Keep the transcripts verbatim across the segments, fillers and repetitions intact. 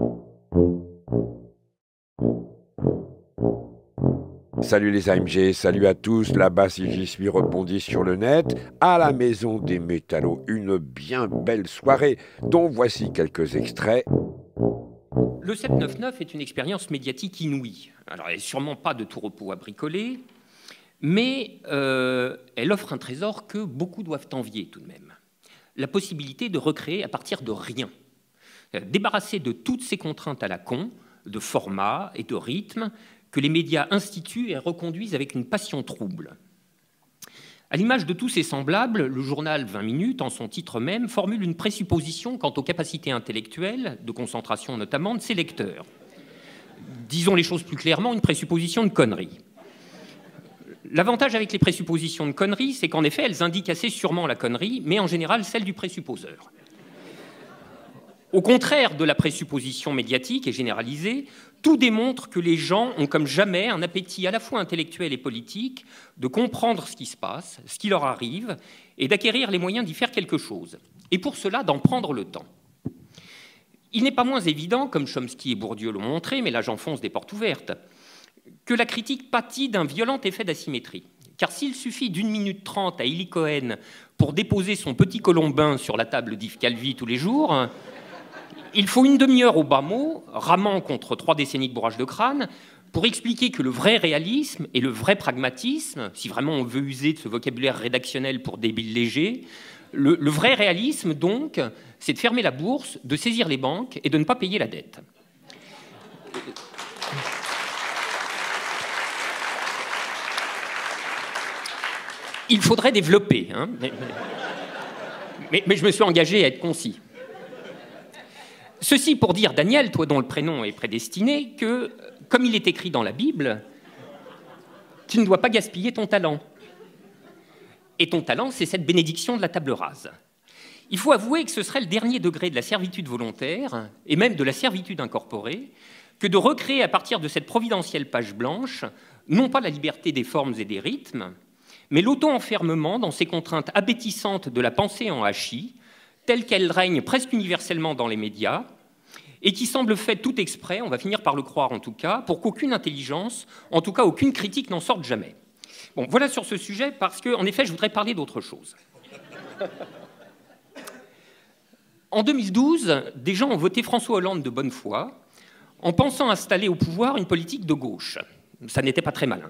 Salut les A M G, salut à tous, là-bas si j'y suis rebondi sur le net, à la maison des métallos, une bien belle soirée, dont voici quelques extraits. Le sept neuf neuf est une expérience médiatique inouïe. Alors, elle n'est sûrement pas de tout repos à bricoler, mais euh, elle offre un trésor que beaucoup doivent envier tout de même. La possibilité de recréer à partir de rien. Débarrasser de toutes ces contraintes à la con, de format et de rythme, que les médias instituent et reconduisent avec une passion trouble. À l'image de tous ses semblables, le journal vingt minutes, en son titre même, formule une présupposition quant aux capacités intellectuelles, de concentration notamment, de ses lecteurs. Disons les choses plus clairement, une présupposition de conneries. L'avantage avec les présuppositions de conneries, c'est qu'en effet, elles indiquent assez sûrement la connerie, mais en général celle du présupposeur. Au contraire de la présupposition médiatique et généralisée, tout démontre que les gens ont comme jamais un appétit à la fois intellectuel et politique de comprendre ce qui se passe, ce qui leur arrive, et d'acquérir les moyens d'y faire quelque chose. Et pour cela, d'en prendre le temps. Il n'est pas moins évident, comme Chomsky et Bourdieu l'ont montré, mais là j'enfonce des portes ouvertes, que la critique pâtit d'un violent effet d'asymétrie. Car s'il suffit d'une minute trente à Eli Cohen pour déposer son petit colombin sur la table d'Yves Calvi tous les jours, il faut une demi-heure au bas mot, ramant contre trois décennies de bourrage de crâne, pour expliquer que le vrai réalisme et le vrai pragmatisme, si vraiment on veut user de ce vocabulaire rédactionnel pour débile léger, le, le vrai réalisme, donc, c'est de fermer la bourse, de saisir les banques et de ne pas payer la dette. Il faudrait développer, hein, mais, mais, mais je me suis engagé à être concis. Ceci pour dire, Daniel, toi dont le prénom est prédestiné, que, comme il est écrit dans la Bible, tu ne dois pas gaspiller ton talent. Et ton talent, c'est cette bénédiction de la table rase. Il faut avouer que ce serait le dernier degré de la servitude volontaire, et même de la servitude incorporée, que de recréer à partir de cette providentielle page blanche, non pas la liberté des formes et des rythmes, mais l'auto-enfermement dans ces contraintes abétissantes de la pensée en hachis, telle qu'elle règne presque universellement dans les médias, et qui semble faite tout exprès, on va finir par le croire en tout cas, pour qu'aucune intelligence, en tout cas aucune critique n'en sorte jamais. Bon, voilà sur ce sujet, parce qu'en effet, je voudrais parler d'autre chose. En deux mille douze, des gens ont voté François Hollande de bonne foi, en pensant installer au pouvoir une politique de gauche. Ça n'était pas très malin.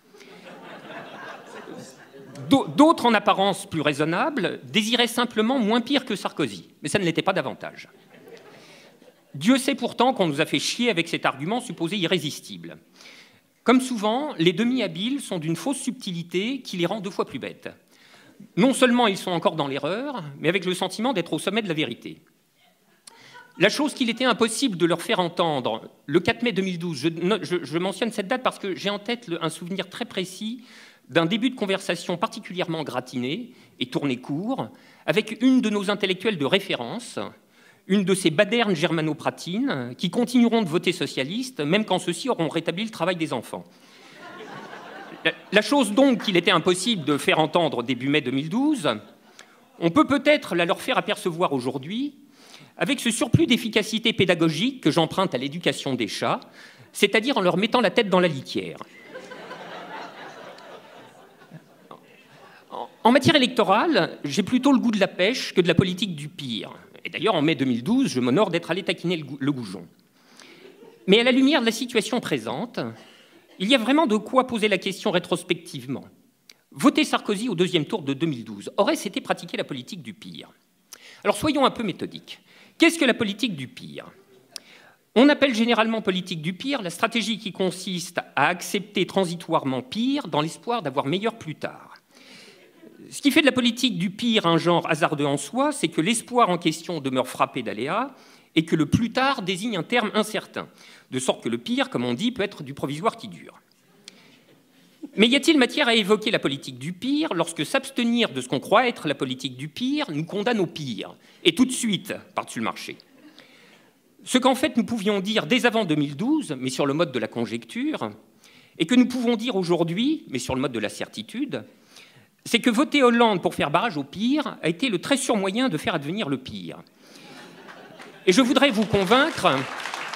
D'autres, en apparence plus raisonnables, désiraient simplement moins pire que Sarkozy, mais ça ne l'était pas davantage. Dieu sait pourtant qu'on nous a fait chier avec cet argument supposé irrésistible. Comme souvent, les demi-habiles sont d'une fausse subtilité qui les rend deux fois plus bêtes. Non seulement ils sont encore dans l'erreur, mais avec le sentiment d'être au sommet de la vérité. La chose qu'il était impossible de leur faire entendre, le quatre mai deux mille douze, je, je, je mentionne cette date parce que j'ai en tête le, un souvenir très précis d'un début de conversation particulièrement gratiné et tourné court, avec une de nos intellectuelles de référence, une de ces badernes germanopratines qui continueront de voter socialiste, même quand ceux-ci auront rétabli le travail des enfants. La, la chose donc qu'il était impossible de faire entendre début mai deux mille douze, on peut peut-être la leur faire apercevoir aujourd'hui, avec ce surplus d'efficacité pédagogique que j'emprunte à l'éducation des chats, c'est-à-dire en leur mettant la tête dans la litière. En matière électorale, j'ai plutôt le goût de la pêche que de la politique du pire. Et d'ailleurs, en mai deux mille douze, je m'honore d'être allé taquiner le goujon. Mais à la lumière de la situation présente, il y a vraiment de quoi poser la question rétrospectivement. Voter Sarkozy au deuxième tour de deux mille douze aurait-ce été pratiquer la politique du pire? Alors soyons un peu méthodiques. Qu'est-ce que la politique du pire? On appelle généralement politique du pire la stratégie qui consiste à accepter transitoirement pire dans l'espoir d'avoir meilleur plus tard. Ce qui fait de la politique du pire un genre hasardeux en soi, c'est que l'espoir en question demeure frappé d'aléas et que le plus tard désigne un terme incertain, de sorte que le pire, comme on dit, peut être du provisoire qui dure. Mais y a-t-il matière à évoquer la politique du pire lorsque s'abstenir de ce qu'on croit être la politique du pire nous condamne au pire, et tout de suite par-dessus le marché? Ce qu'en fait nous pouvions dire dès avant deux mille douze, mais sur le mode de la conjecture, et que nous pouvons dire aujourd'hui, mais sur le mode de la certitude, c'est que voter Hollande pour faire barrage au pire a été le très sûr moyen de faire advenir le pire. Et je voudrais vous convaincre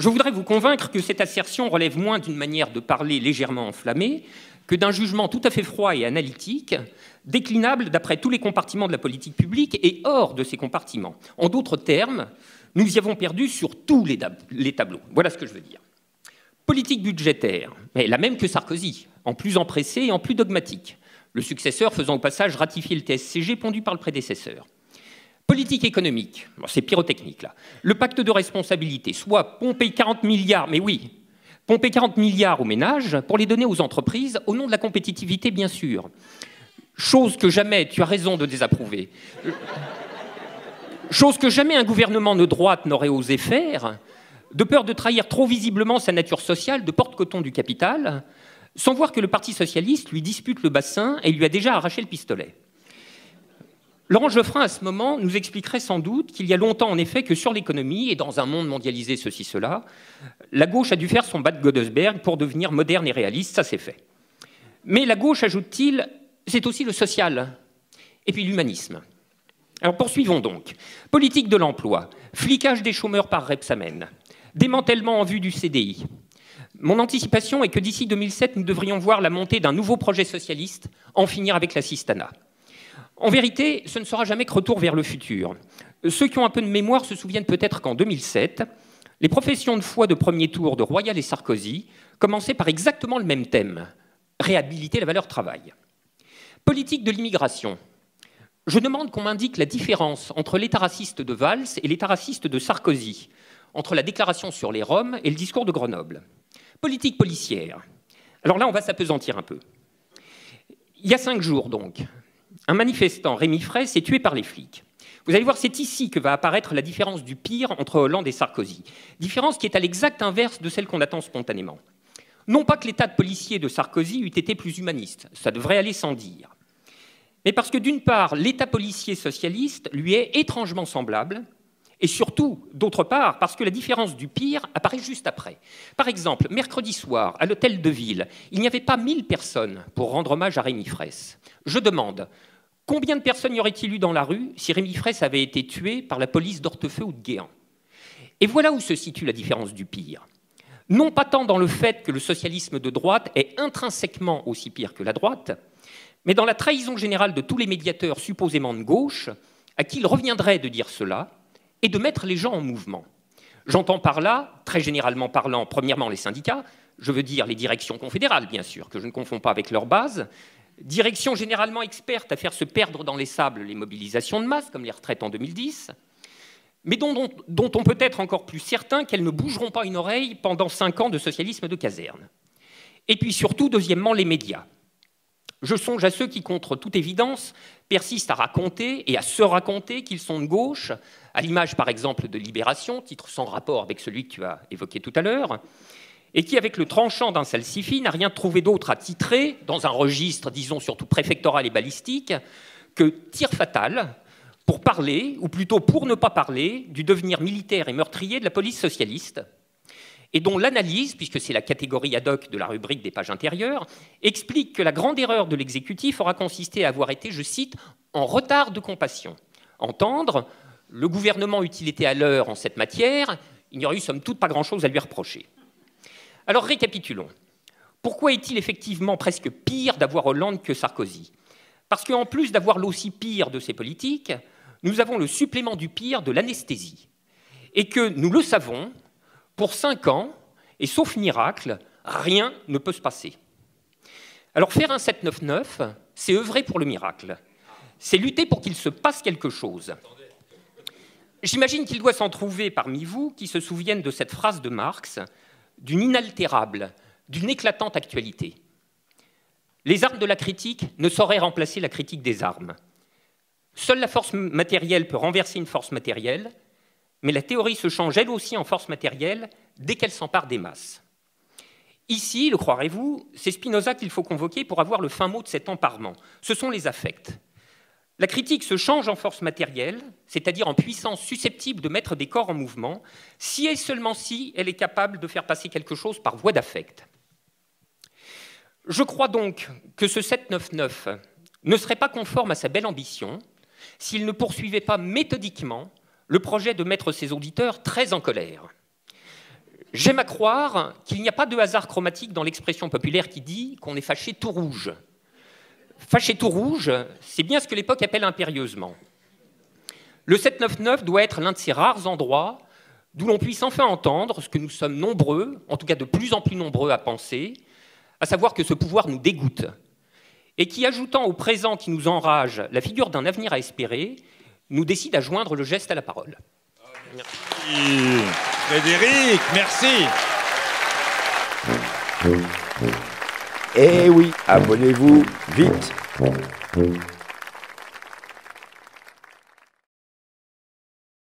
Je voudrais vous convaincre que cette assertion relève moins d'une manière de parler légèrement enflammée que d'un jugement tout à fait froid et analytique, déclinable d'après tous les compartiments de la politique publique et hors de ces compartiments. En d'autres termes, nous y avons perdu sur tous les, les tableaux. Voilà ce que je veux dire. Politique budgétaire, mais la même que Sarkozy, en plus empressé et en plus dogmatique. Le successeur faisant au passage ratifier le T S C G pondu par le prédécesseur. Politique économique, bon, c'est pyrotechnique là. Le pacte de responsabilité, soit pomper quarante milliards, mais oui, pomper quarante milliards aux ménages pour les donner aux entreprises au nom de la compétitivité, bien sûr. Chose que jamais, tu as raison de désapprouver, chose que jamais un gouvernement de droite n'aurait osé faire, de peur de trahir trop visiblement sa nature sociale de porte-coton du capital, sans voir que le Parti socialiste lui dispute le bassin et lui a déjà arraché le pistolet. Laurent Geoffrin, à ce moment, nous expliquerait sans doute qu'il y a longtemps, en effet, que sur l'économie, et dans un monde mondialisé ceci, cela, la gauche a dû faire son bas de Godesberg pour devenir moderne et réaliste, ça c'est fait. Mais la gauche, ajoute-t-il, c'est aussi le social, et puis l'humanisme. Alors poursuivons donc. Politique de l'emploi, flicage des chômeurs par Rebsamen, démantèlement en vue du C D I. Mon anticipation est que d'ici deux mille sept, nous devrions voir la montée d'un nouveau projet socialiste, en finir avec l'assistanat. En vérité, ce ne sera jamais que retour vers le futur. Ceux qui ont un peu de mémoire se souviennent peut-être qu'en deux mille sept, les professions de foi de premier tour de Royal et Sarkozy commençaient par exactement le même thème, réhabiliter la valeur travail. Politique de l'immigration. Je demande qu'on m'indique la différence entre l'état raciste de Valls et l'état raciste de Sarkozy, entre la déclaration sur les Roms et le discours de Grenoble. Politique policière. Alors là, on va s'apesantir un peu. Il y a cinq jours, donc, un manifestant, Rémi Fraisse, est tué par les flics. Vous allez voir, c'est ici que va apparaître la différence du pire entre Hollande et Sarkozy. Différence qui est à l'exact inverse de celle qu'on attend spontanément. Non pas que l'état de policier de Sarkozy eût été plus humaniste, ça devrait aller sans dire. Mais parce que d'une part, l'état policier socialiste lui est étrangement semblable, et surtout, d'autre part, parce que la différence du pire apparaît juste après. Par exemple, mercredi soir, à l'hôtel de ville, il n'y avait pas mille personnes pour rendre hommage à Rémi Fraisse. Je demande, combien de personnes y aurait-il eu dans la rue si Rémi Fraisse avait été tué par la police d'Hortefeux ou de Guéant? Et voilà où se situe la différence du pire. Non pas tant dans le fait que le socialisme de droite est intrinsèquement aussi pire que la droite, mais dans la trahison générale de tous les médiateurs supposément de gauche, à qui il reviendrait de dire cela, et de mettre les gens en mouvement. J'entends par là, très généralement parlant, premièrement les syndicats, je veux dire les directions confédérales, bien sûr, que je ne confonds pas avec leur base, directions généralement expertes à faire se perdre dans les sables les mobilisations de masse, comme les retraites en deux mille dix, mais dont, dont, dont on peut être encore plus certain qu'elles ne bougeront pas une oreille pendant cinq ans de socialisme de caserne. Et puis surtout, deuxièmement, les médias. Je songe à ceux qui, contre toute évidence, persistent à raconter et à se raconter qu'ils sont de gauche, à l'image par exemple de Libération, titre sans rapport avec celui que tu as évoqué tout à l'heure, et qui, avec le tranchant d'un salsifis, n'a rien trouvé d'autre à titrer, dans un registre, disons, surtout préfectoral et balistique, que tir fatal, pour parler, ou plutôt pour ne pas parler, du devenir militaire et meurtrier de la police socialiste, et dont l'analyse, puisque c'est la catégorie ad hoc de la rubrique des pages intérieures, explique que la grande erreur de l'exécutif aura consisté à avoir été, je cite, « en retard de compassion ». Entendre, le gouvernement eût-il été à l'heure en cette matière, il n'y aurait eu somme toute pas grand-chose à lui reprocher. Alors récapitulons. Pourquoi est-il effectivement presque pire d'avoir Hollande que Sarkozy? Parce qu'en plus d'avoir l'aussi pire de ces politiques, nous avons le supplément du pire de l'anesthésie. Et que, nous le savons, pour cinq ans, et sauf miracle, rien ne peut se passer. Alors faire un sept neuf neuf, c'est œuvrer pour le miracle. C'est lutter pour qu'il se passe quelque chose. J'imagine qu'il doit s'en trouver parmi vous qui se souviennent de cette phrase de Marx, d'une inaltérable, d'une éclatante actualité. Les armes de la critique ne sauraient remplacer la critique des armes. Seule la force matérielle peut renverser une force matérielle, mais la théorie se change elle aussi en force matérielle dès qu'elle s'empare des masses. Ici, le croirez-vous, c'est Spinoza qu'il faut convoquer pour avoir le fin mot de cet emparement. Ce sont les affects. La critique se change en force matérielle, c'est-à-dire en puissance susceptible de mettre des corps en mouvement, si et seulement si elle est capable de faire passer quelque chose par voie d'affect. Je crois donc que ce sept neuf neuf ne serait pas conforme à sa belle ambition s'il ne poursuivait pas méthodiquement le projet de mettre ses auditeurs très en colère. J'aime à croire qu'il n'y a pas de hasard chromatique dans l'expression populaire qui dit qu'on est fâché tout rouge. Fâché tout rouge, c'est bien ce que l'époque appelle impérieusement. Le sept neuf neuf doit être l'un de ces rares endroits d'où l'on puisse enfin entendre ce que nous sommes nombreux, en tout cas de plus en plus nombreux à penser, à savoir que ce pouvoir nous dégoûte, et qui, ajoutant au présent qui nous enrage la figure d'un avenir à espérer, nous décide à joindre le geste à la parole. Merci. Frédéric, merci. Eh oui, abonnez-vous vite.